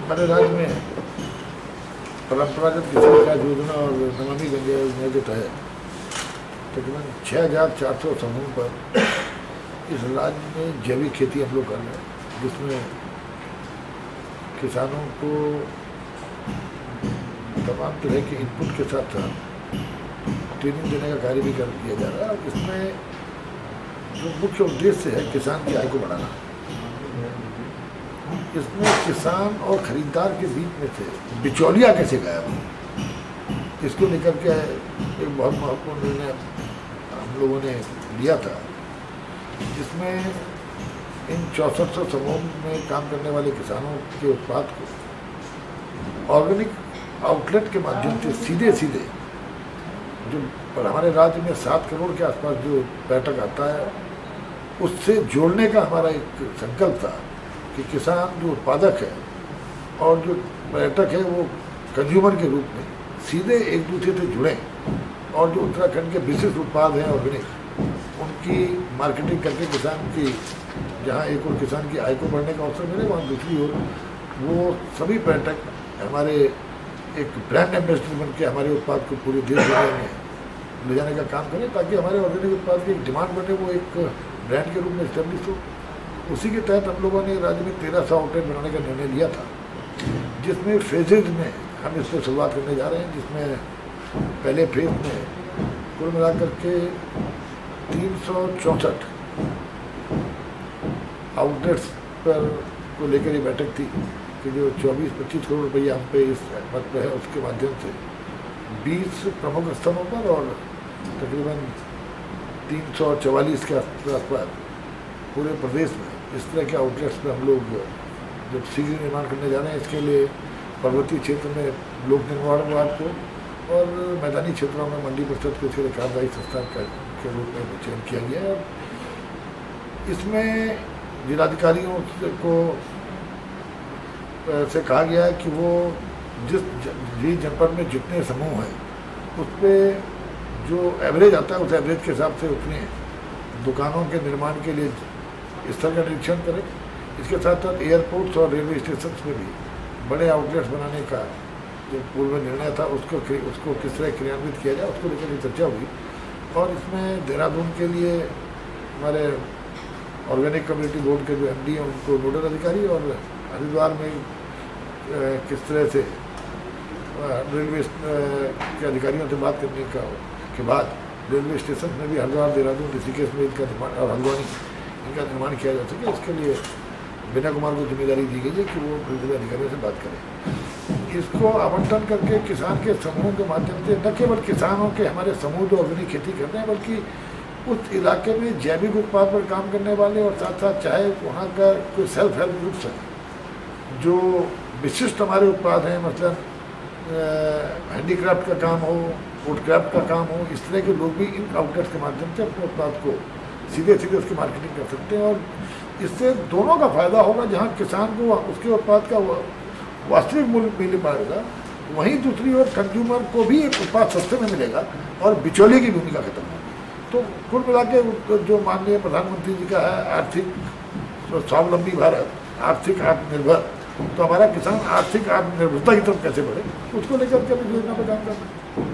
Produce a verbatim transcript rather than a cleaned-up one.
हमारे राज्य में परंपरागत कृषि विकास योजना और नमामि गंगे योजना के तहत तकरीबन छः हज़ार चार सौ समूह पर इस राज्य में जैविक खेती हम लोग कर रहे हैं, जिसमें किसानों को तमाम तरह के इनपुट के साथ साथ ट्रेनिंग देने का कार्य भी कर किया जा रहा है। और इसमें जो मुख्य उद्देश्य है किसान की आय को बढ़ाना, इसमें किसान और खरीदार के बीच में से बिचौलिया कैसे गायब हो, इसको लेकर के एक बहुत महत्वपूर्ण निर्णय हम लोगों ने लिया था, जिसमें इन चौसठ सौ समूह में काम करने वाले किसानों के उत्पाद को ऑर्गेनिक आउटलेट के माध्यम से सीधे सीधे जो पर हमारे राज्य में सात करोड़ के आसपास जो पर्यटक आता है उससे जोड़ने का हमारा एक संकल्प था कि किसान जो उत्पादक है और जो पर्यटक है वो कंज्यूमर के रूप में सीधे एक दूसरे से जुड़ें और जो उत्तराखंड के विशिष्ट उत्पाद हैं ऑर्गेनिक उनकी मार्केटिंग करके किसान की जहाँ एक और किसान की आय को बढ़ने का अवसर मिले, वहाँ दूसरी ओर वो सभी पर्यटक हमारे एक ब्रांड एम्बेसडर बन के हमारे उत्पाद को पूरे देश दुनिया में ले जाने का काम करें, ताकि हमारे ऑर्गेनिक उत्पाद की एक डिमांड बने, वो एक ब्रांड के रूप में इस्टेब्लिश हो। उसी के तहत हम लोगों ने राज्य में तेरह सौ आउटलेट बनाने का निर्णय लिया था, जिसमें फेजेज में हम इस पर शुरुआत करने जा रहे हैं, जिसमें पहले फेज में कुल मिलाकर के तीन सौ चौंसठ आउटलेट्स पर को लेकर ये बैठक थी कि जो चौबीस पच्चीस करोड़ रुपया हम पे इस मत पे है, उसके माध्यम से बीस प्रमुख स्थानों पर और तकरीबन तीन सौ चवालीस के आसपास पूरे प्रदेश में इस तरह के आउटलेट्स पर हम लोग जब शीघ्र निर्माण करने जा रहे हैं। इसके लिए पर्वतीय क्षेत्र में लोक निर्माण विभाग को और मैदानी क्षेत्रों में मंडी परिषद को इसके लिए कार्यदायी संस्था के रूप में चयन किया गया है। इसमें जिलाधिकारियों को से कहा गया है कि वो जिस जिस जनपद में जितने समूह हैं उस पर जो एवरेज आता है उस एवरेज के हिसाब से उतने दुकानों के निर्माण के लिए स्थल का निरीक्षण करें। इसके साथ साथ एयरपोर्ट्स और रेलवे स्टेशन में भी बड़े आउटलेट्स बनाने का जो पूर्व में निर्णय था उसको उसको किस तरह क्रियान्वित किया जाए, उसको लेकर चर्चा हुई। और इसमें देहरादून के लिए हमारे ऑर्गेनिक कम्युनिटी बोर्ड के जो एम डी हैं उनको नोडल अधिकारी और हरिद्वार में किस तरह से रेलवे के अधिकारियों से बात करने का के बाद रेलवे स्टेशन में भी हरिद्वार, देहरादून, ऋषिकेश में इनका निर्माण और हल्द्वानी इनका निर्माण किया जा सके, इसके लिए बिना कुमार को जिम्मेदारी दी गई है कि वो रेलवे अधिकारियों से बात करें। इसको आवंटन करके किसान के समूह के माध्यम से न केवल किसानों के हमारे समूह जो ऑर्गेनिक खेती करते हैं, बल्कि उस इलाके में जैविक उत्पाद पर काम करने वाले और साथ साथ चाहे वहाँ का कोई सेल्फ हेल्प ग्रुप्स है जो विशिष्ट हमारे उत्पाद हैं, मतलब हैंडीक्राफ्ट का काम हो, वुडक्राफ्ट का काम हो, इस तरह के लोग भी इन आउटलेट्स के माध्यम से अपने उत्पाद को सीधे सीधे उसकी मार्केटिंग कर सकते हैं। और इससे दोनों का फायदा होगा, जहाँ किसान को उसके उत्पाद का वास्तविक मूल्य मिल पाएगा, वहीं दूसरी ओर कंज्यूमर को भी एक उत्पाद सस्ते में मिलेगा और बिचौलिए की भूमिका खत्म होगी। तो कुल मिला के जो माननीय प्रधानमंत्री जी का है आर्थिक स्वावलंबी भारत, आर्थिक आत्मनिर्भर, तो हमारा किसान आर्थिक आत्मनिर्भरता की तरफ कैसे बढ़े, उसको लेकर के योजना पर काम करना है।